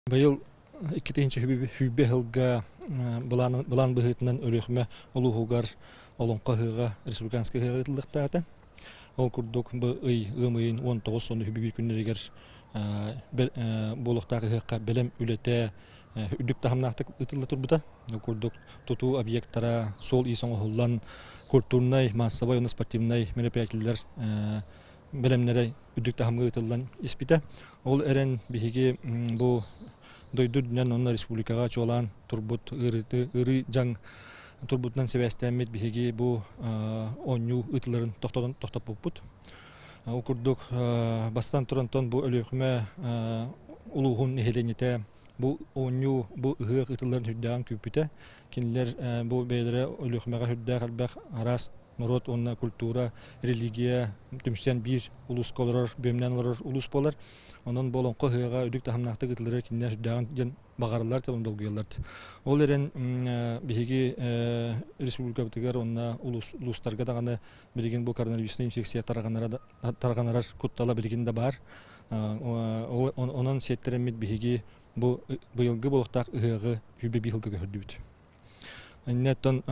Быйыл иккетинчи хүббе хылга булан быһытынан өрөхмө улуһугар олонко хыга республиканский хыга ытылдыктаата. Ол курдук бу ымыйын 19 сонду хүббе күннеригер болуктагы хыгка белем үлете үдүк тахамнактык ытылды турбута. Курдук туту объекттара сол исоң холлан культурный, массовой, спортивный мероприятиялар белемнере үдүк тахамга ытылдан испита. Ол эрен биһиги бу дойду дүнен онна республикага чолан турбут ыры жаң турбутнан себестемит биһиги бу онню ытыларын токтоп болбут. Ол курдук бастан турантон бу өлөкмө улугун нехелените бу онню бу ыгы ытыларын хүддән күпүтә. Кинлер бу бейлере өлөкмөгө хүддә калбак арас народ, онна культура, религия, түмсен бир улус колорор, бөмнен олорор улус болар. Онон болонко хыга үдүк тахамнакты гытлары киннер даган жен багарлар та ондолгуялар. Ол эрен биһиги республика битигер онна улустарга даганы билген бу коронавирусный инфекция тарганарар куттала билген да бар. Онон сеттеремит биһиги бу быйылгы болуктак ыгы хүбе бихылга көрдүбүт. Неттон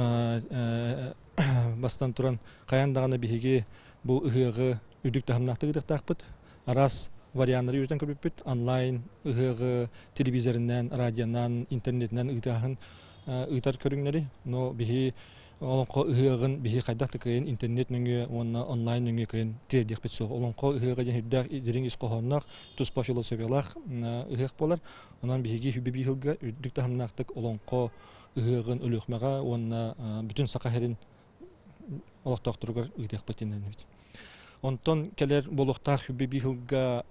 бастан туран каяндаганы биһиги бу ыгы үдүк тахамнакты гыдыктакпыт. Арас варианттары үрден көрбүппүт. Онлайн ыгы телевизорунан, радионан, интернетнен ыгытахын ыгытар көрүңнери. Но биһи олонко ыгын биһи кайдакты кыйын интернет мөңгө, онлайн мөңгө кыйын тирдик бит со. Олонко ыгы жөнүддак идерин искохоннак, туспа философиялах ыгы болар. Онан биһиги хүбе бихилга үдүк тахамнактык олонко ыгын өлөкмөгө онна бүтүн сакахерин олоктоктургар ыгытак патинен бит. Онтон келер болуктак хүбе бихилга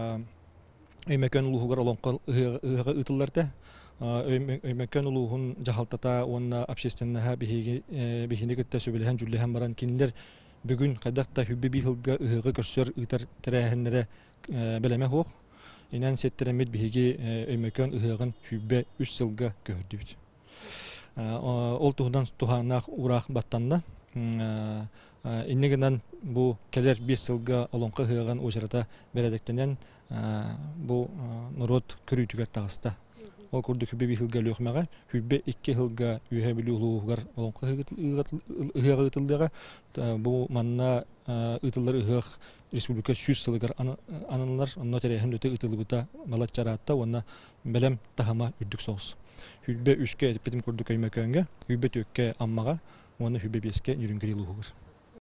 өймөкөн улугугар олонко ыгы ытылларда өймөкөн улугун жахалтата онна общественная биһиги гытта сөбөлөһөн жүллөһөн баран кинилер бүгүн кайдакта хүбе бихилга ыгы көрсөр ытар терәһеннере белеме хок. Инен сеттеремит биһиги өймөкөн ыгын хүбе 3 жылга көрдүбүт. Ол туһунан туханак урак баттанна иннегенен бу келер 5 жылга олонко хыган ожарата бередектенен бу народ көрүтүгөр тагыста. Ол курдук хүбе бихилга лөхмәгә, хүбе 2 жылга үйе билүлүгәр олонко хыгы ытылдыга бу манна ытыллар ыгы республика 100 жылгар ананлар онно терәһем өтө ытылыбыта малачаратта онна белем тахама үдүк соус. Хүбе 3ке битим курдук өймәкөнгә, хүбе 4ке аммага, оны хүбе 5ке үрүнгөрүлүгөр.